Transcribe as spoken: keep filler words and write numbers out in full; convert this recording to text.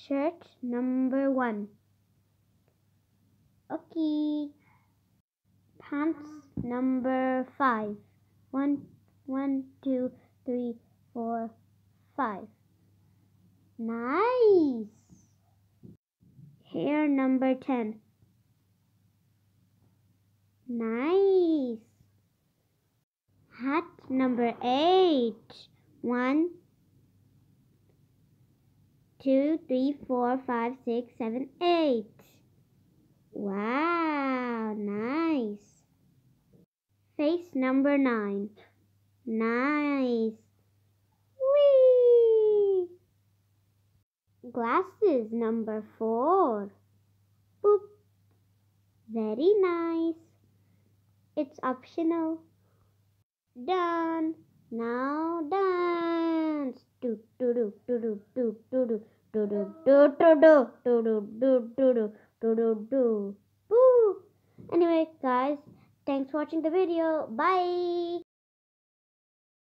Shirt number one. Okay. Pants number five. One, one, two, three, four, five. Nice. Hair number ten. Nice. Hat number eight. One, two, three, four, five, six, seven, eight. Wow, nice. Face number nine. Nice. Whee! Glasses number four. Boop. Very nice. It's optional. Done. Now dance. Do do do do do do do do do do do do do do do do do do do do. Boo. Anyway, guys, thanks for watching the video. Bye.